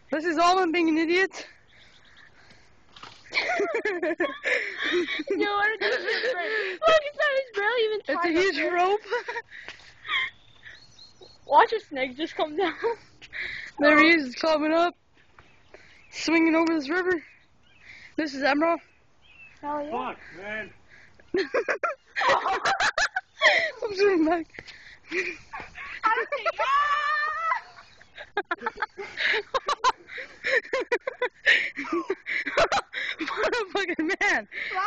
This is all I'm being an idiot. No, what is this? Look, it's barely even tied. It's a huge rope. Watch a snake just come down. There he is, climbing up, swinging over this river. This is Emerald. Hell yeah. Fuck, man. I'm swimming back. I don't think. What a fucking man.